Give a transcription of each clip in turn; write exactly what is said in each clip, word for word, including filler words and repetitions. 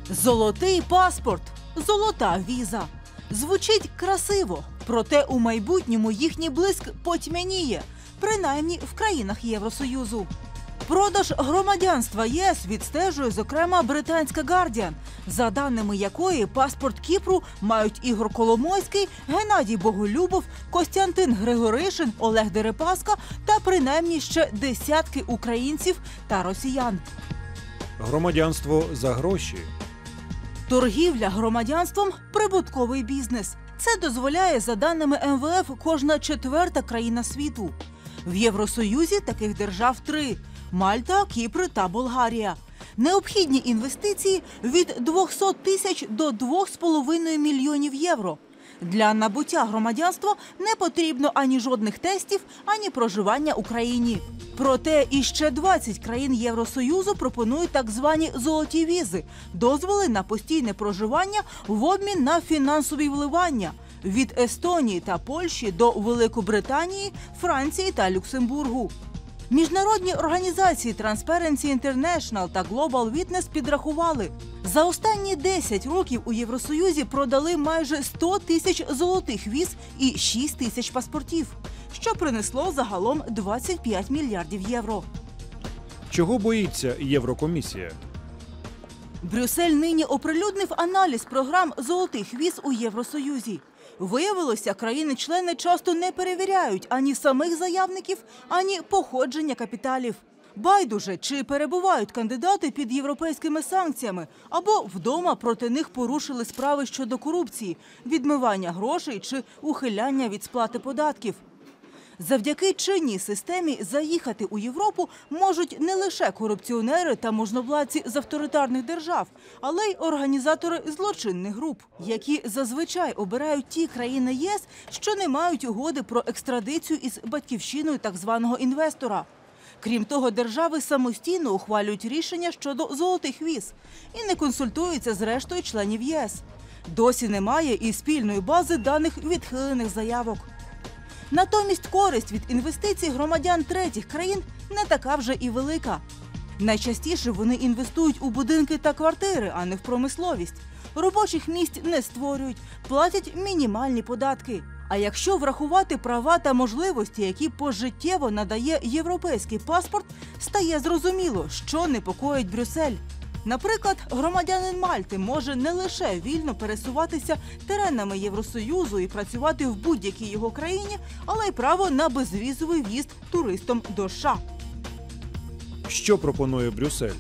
Золотий паспорт, золота віза. Звучить красиво, проте у майбутньому їхній блиск потьмяніє, принаймні в країнах Євросоюзу. Продаж громадянства ЄС відстежує, зокрема, британська «Гардіан», за даними якої паспорт Кіпру мають Ігор Коломойський, Геннадій Боголюбов, Костянтин Григоришин, Олег Дерипаска та принаймні ще десятки українців та росіян. Громадянство за гроші. Торгівля громадянством – прибутковий бізнес. Це дозволяє, за даними ем ве еф, кожна четверта країна світу. В Євросоюзі таких держав три – Мальта, Кіпр та Болгарія. Необхідні інвестиції від двохсот тисяч до двох з половиною мільйонів євро. Для набуття громадянства не потрібно ані жодних тестів, ані проживання у країні. Проте іще двадцять країн Євросоюзу пропонують так звані «золоті візи» – дозволи на постійне проживання в обмін на фінансові вливання – від Естонії та Польщі до Великобританії, Франції та Люксембургу. Міжнародні організації Transparency International та Global Witness підрахували, за останні десять років у Євросоюзі продали майже сто тисяч золотих віз і шість тисяч паспортів, що принесло загалом двадцять п'ять мільярдів євро. Чого боїться Єврокомісія? Брюссель нині оприлюднив аналіз програм золотих віз у Євросоюзі. Виявилося, країни-члени часто не перевіряють ані самих заявників, ані походження капіталів. Байдуже, чи перебувають кандидати під європейськими санкціями, або вдома проти них порушили справи щодо корупції, відмивання грошей чи ухиляння від сплати податків. Завдяки чинній системі заїхати у Європу можуть не лише корупціонери та можновладці з авторитарних держав, але й організатори злочинних груп, які зазвичай обирають ті країни ЄС, що не мають угоди про екстрадицію із батьківщиною так званого інвестора. Крім того, держави самостійно ухвалюють рішення щодо золотих віз і не консультуються з рештою членів ЄС. Досі немає і спільної бази даних відхилених заявок. Натомість користь від інвестицій громадян третіх країн не така вже і велика. Найчастіше вони інвестують у будинки та квартири, а не в промисловість. Робочих місць не створюють, платять мінімальні податки. А якщо врахувати права та можливості, які пожиттєво надає європейський паспорт, стає зрозуміло, що непокоїть Брюссель. Наприклад, громадянин Мальти може не лише вільно пересуватися теренами Євросоюзу і працювати в будь-якій його країні, але й право на безвізовий в'їзд туристом до США. Що пропонує Брюссель?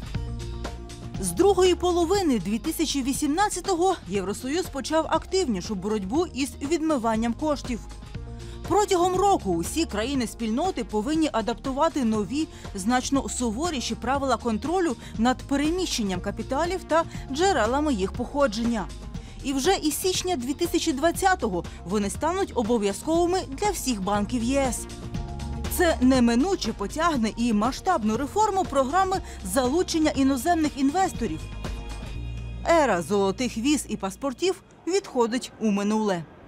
З другої половини дві тисячі вісімнадцятого Євросоюз почав активнішу боротьбу із відмиванням коштів. Протягом року усі країни спільноти повинні адаптувати нові, значно суворіші правила контролю над переміщенням капіталів та джерелами їх походження. І вже із січня дві тисячі двадцятого вони стануть обов'язковими для всіх банків ЄС. Це неминуче потягне і масштабну реформу програми залучення іноземних інвесторів. Ера золотих віз і паспортів відходить у минуле.